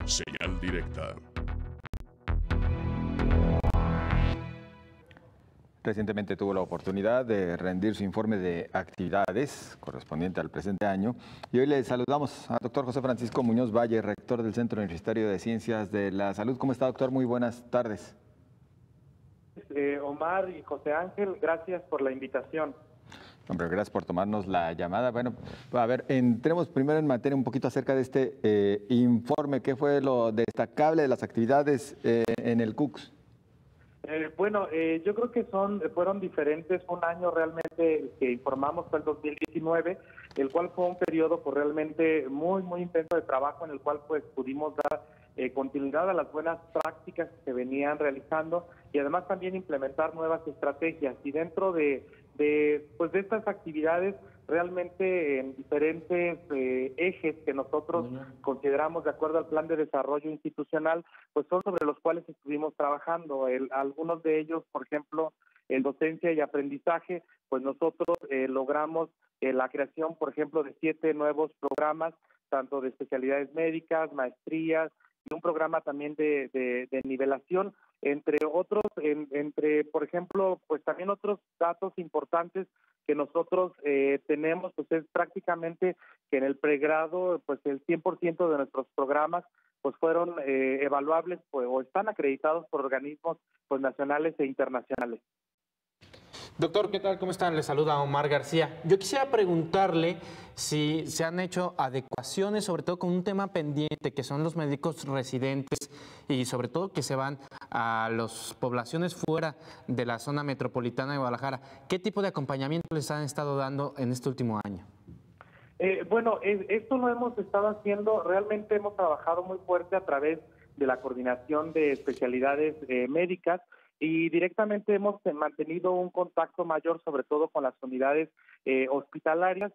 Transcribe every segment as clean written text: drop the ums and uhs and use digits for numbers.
Señal directa. Recientemente tuvo la oportunidad de rendir su informe de actividades correspondiente al presente año y hoy le saludamos al doctor José Francisco Muñoz Valle, rector del Centro Universitario de Ciencias de la Salud. ¿Cómo está, doctor? Muy buenas tardes. Omar y José Ángel, gracias por la invitación. Hombre, gracias por tomarnos la llamada. Bueno, a ver, entremos primero en materia un poquito acerca de este informe. ¿Qué fue lo destacable de las actividades en el CUCS? Yo creo que fueron diferentes. Un año realmente que informamos fue el 2019, el cual fue un periodo pues, realmente muy intenso de trabajo en el cual pues pudimos dar continuidad a las buenas prácticas que se venían realizando y además también implementar nuevas estrategias. Y dentro de estas actividades, realmente en diferentes ejes que nosotros consideramos de acuerdo al plan de desarrollo institucional, pues son sobre los cuales estuvimos trabajando. Algunos de ellos, por ejemplo, el docencia y aprendizaje, pues nosotros logramos la creación, por ejemplo, de 7 nuevos programas, tanto de especialidades médicas, maestrías, y un programa también de nivelación, entre otros, por ejemplo, pues también otros datos importantes que nosotros tenemos, pues es prácticamente que en el pregrado, pues el 100% de nuestros programas pues fueron evaluables pues, o están acreditados por organismos pues nacionales e internacionales. Doctor, ¿qué tal? ¿Cómo están? Le saluda Omar García. Yo quisiera preguntarle si se han hecho adecuaciones, sobre todo con un tema pendiente, que son los médicos residentes y sobre todo que se van a las poblaciones fuera de la zona metropolitana de Guadalajara. ¿Qué tipo de acompañamiento les han estado dando en este último año? Esto lo hemos estado haciendo, realmente hemos trabajado muy fuerte a través de la coordinación de especialidades médicas y directamente hemos mantenido un contacto mayor, sobre todo con las unidades hospitalarias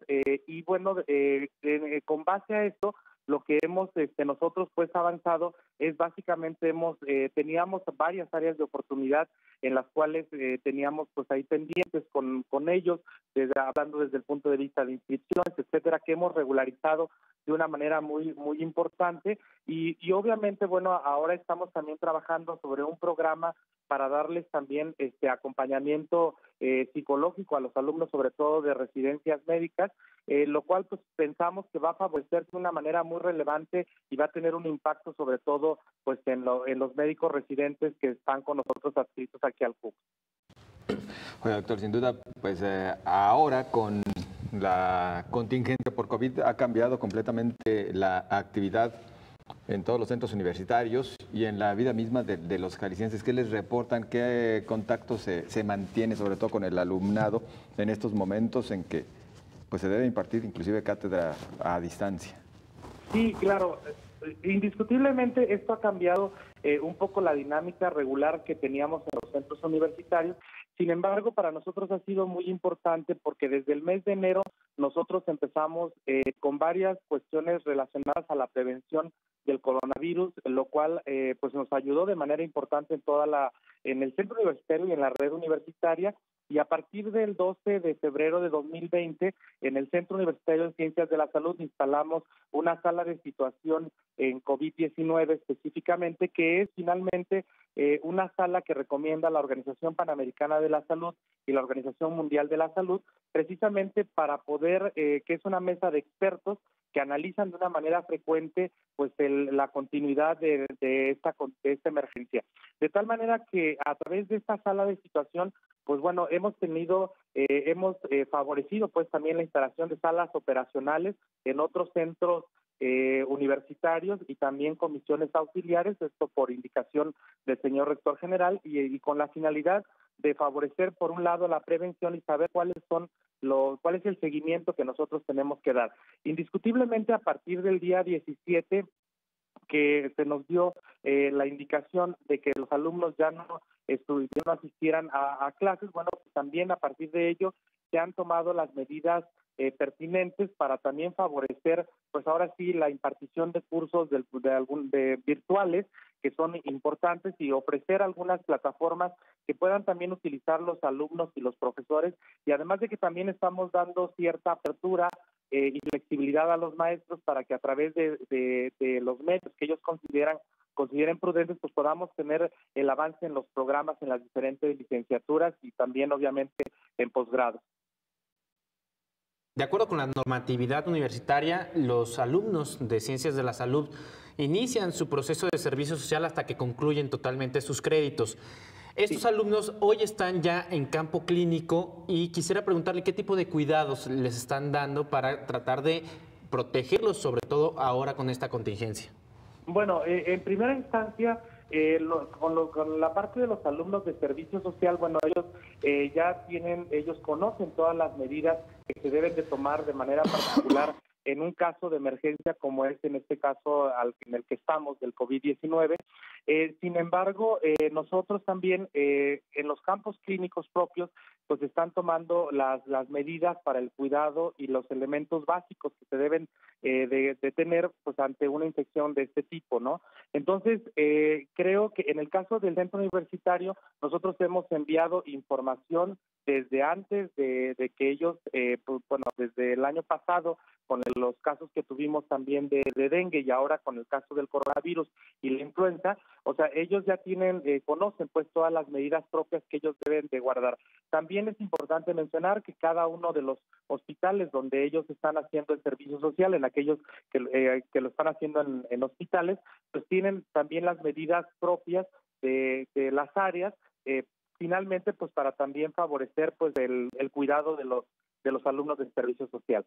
con base a esto, lo que hemos nosotros pues avanzado es básicamente teníamos varias áreas de oportunidad en las cuales teníamos pues ahí pendientes con ellos, hablando desde el punto de vista de inscripciones, etcétera, que hemos regularizado de una manera muy importante y obviamente ahora estamos también trabajando sobre un programa para darles también acompañamiento psicológico a los alumnos, sobre todo de residencias médicas, lo cual pues pensamos que va a favorecer de una manera muy relevante y va a tener un impacto sobre todo pues en los médicos residentes que están con nosotros adscritos aquí al CUCS. Oye, doctor, sin duda, pues ahora con la contingencia por COVID ha cambiado completamente la actividad en todos los centros universitarios y en la vida misma de los jaliscienses. ¿Qué les reportan? ¿Qué contacto se mantiene, sobre todo con el alumnado, en estos momentos en que pues, se debe impartir inclusive cátedra a distancia? Sí, claro. Indiscutiblemente esto ha cambiado un poco la dinámica regular que teníamos en los centros universitarios. Sin embargo, para nosotros ha sido muy importante porque desde el mes de enero nosotros empezamos con varias cuestiones relacionadas a la prevención del coronavirus, lo cual pues nos ayudó de manera importante en el centro universitario y en la red universitaria. Y a partir del 12 de febrero de 2020, en el Centro Universitario de Ciencias de la Salud instalamos una sala de situación en COVID-19 específicamente, que es finalmente una sala que recomienda la Organización Panamericana de la Salud y la Organización Mundial de la Salud, precisamente para poder, que es una mesa de expertos que analizan de una manera frecuente pues la continuidad de esta emergencia. De tal manera que a través de esta sala de situación pues hemos favorecido pues también la instalación de salas operacionales en otros centros universitarios y también comisiones auxiliares, esto por indicación del señor rector general y con la finalidad de favorecer por un lado la prevención y saber cuál es el seguimiento que nosotros tenemos que dar. Indiscutiblemente a partir del día 17 que se nos dio la indicación de que los alumnos ya no asistieran a clases, pues también a partir de ello se han tomado las medidas pertinentes para también favorecer, pues ahora sí, la impartición de cursos de virtuales que son importantes y ofrecer algunas plataformas que puedan también utilizar los alumnos y los profesores, y además de que también estamos dando cierta apertura y flexibilidad a los maestros para que a través de los medios que ellos consideren prudentes, pues podamos tener el avance en los programas, en las diferentes licenciaturas y también obviamente en posgrado. De acuerdo con la normatividad universitaria, los alumnos de Ciencias de la Salud inician su proceso de servicio social hasta que concluyen totalmente sus créditos. Estos alumnos hoy están ya en campo clínico y quisiera preguntarle qué tipo de cuidados les están dando para tratar de protegerlos, sobre todo ahora con esta contingencia. Bueno, en primera instancia, con la parte de los alumnos de servicio social, bueno, ellos conocen todas las medidas que se deben de tomar de manera particular en un caso de emergencia como es en este caso en el que estamos del COVID-19. Sin embargo, nosotros también en los campos clínicos propios pues están tomando las medidas para el cuidado y los elementos básicos que se deben de tener pues ante una infección de este tipo, ¿no? Entonces, creo que en el caso del centro universitario, nosotros hemos enviado información desde antes de que ellos, desde el año pasado, con los casos que tuvimos también de dengue y ahora con el caso del coronavirus y la influenza, o sea, ellos ya conocen pues todas las medidas propias que ellos deben de guardar. También es importante mencionar que cada uno de los hospitales donde ellos están haciendo el servicio social, en aquellos que lo están haciendo en hospitales, pues tienen también las medidas propias de las áreas, finalmente pues para también favorecer pues el cuidado de los alumnos de servicio social.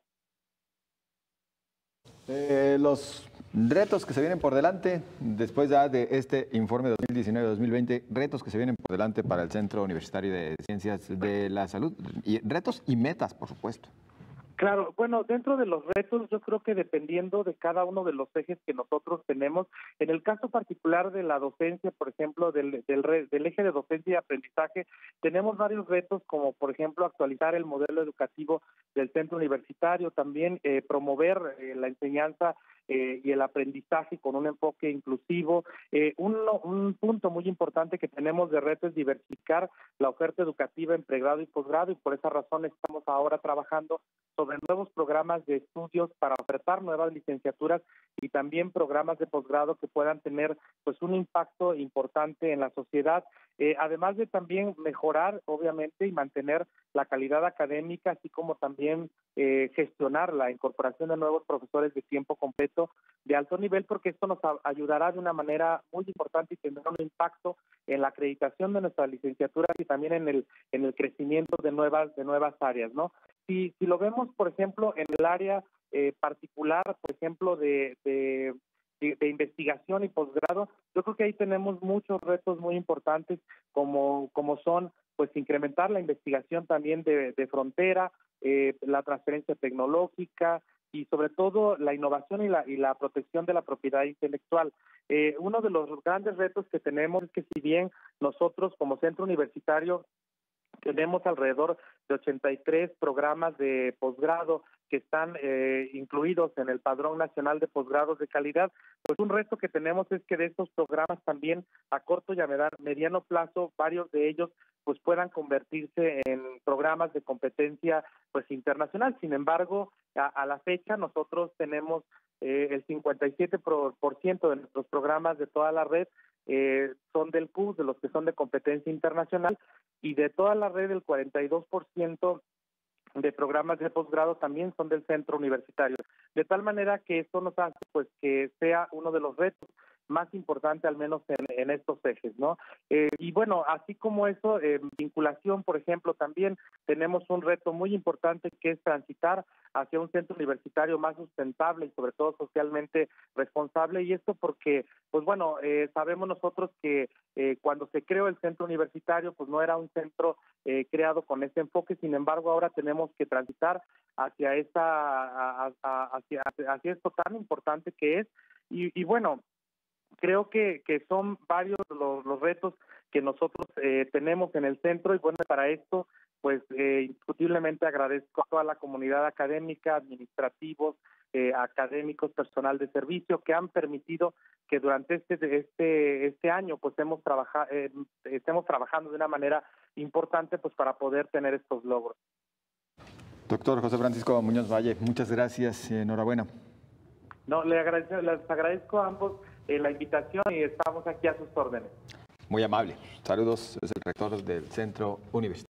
Los retos que se vienen por delante, después ya de este informe 2019-2020, retos que se vienen por delante para el Centro Universitario de Ciencias de la Salud, y retos y metas, por supuesto. Claro, bueno, dentro de los retos, yo creo que dependiendo de cada uno de los ejes que nosotros tenemos, en el caso particular de la docencia, por ejemplo, del eje de docencia y aprendizaje, tenemos varios retos, como por ejemplo actualizar el modelo educativo del centro universitario, también promover la enseñanza y el aprendizaje con un enfoque inclusivo. Un punto muy importante que tenemos de reto es diversificar la oferta educativa en pregrado y posgrado, y por esa razón estamos ahora trabajando sobre nuevos programas de estudios para ofertar nuevas licenciaturas y también programas de posgrado que puedan tener pues un impacto importante en la sociedad, además de también mejorar obviamente y mantener la calidad académica, así como también gestionar la incorporación de nuevos profesores de tiempo completo de alto nivel, porque esto nos ayudará de una manera muy importante y tendrá un impacto en la acreditación de nuestras licenciaturas y también en el crecimiento de nuevas áreas, ¿no? Si lo vemos, por ejemplo, en el área particular, por ejemplo, de investigación y posgrado, yo creo que ahí tenemos muchos retos muy importantes, como son, pues, incrementar la investigación también de frontera, la transferencia tecnológica y sobre todo la innovación y la protección de la propiedad intelectual. Uno de los grandes retos que tenemos es que si bien nosotros como centro universitario tenemos alrededor de 83 programas de posgrado que están incluidos en el Padrón Nacional de Posgrados de Calidad, pues un reto que tenemos es que de estos programas también a corto y a mediano plazo, varios de ellos pues puedan convertirse en programas de competencia pues internacional. Sin embargo, a la fecha nosotros tenemos el 57% de nuestros programas de toda la red son del PUS, de los que son de competencia internacional, y de toda la red el 42% de programas de posgrado también son del centro universitario. De tal manera que esto nos hace pues que sea uno de los retos más importantes, al menos en estos ejes, ¿no? Y bueno, así como eso, vinculación, por ejemplo, también tenemos un reto muy importante que es transitar hacia un centro universitario más sustentable y sobre todo socialmente responsable, y esto porque, pues bueno, sabemos nosotros que cuando se creó el centro universitario, pues no era un centro creado con ese enfoque. Sin embargo, ahora tenemos que transitar hacia hacia esto tan importante que es, y bueno, creo que son varios los retos que nosotros tenemos en el centro, y bueno, para esto pues indiscutiblemente agradezco a toda la comunidad académica, administrativos, académicos, personal de servicio, que han permitido que durante este año pues estemos trabajando de una manera importante pues para poder tener estos logros. Doctor José Francisco Muñoz Valle, muchas gracias y enhorabuena. No, les agradezco a ambos la invitación y estamos aquí a sus órdenes. Muy amable. Saludos, es el rector del Centro Universitario.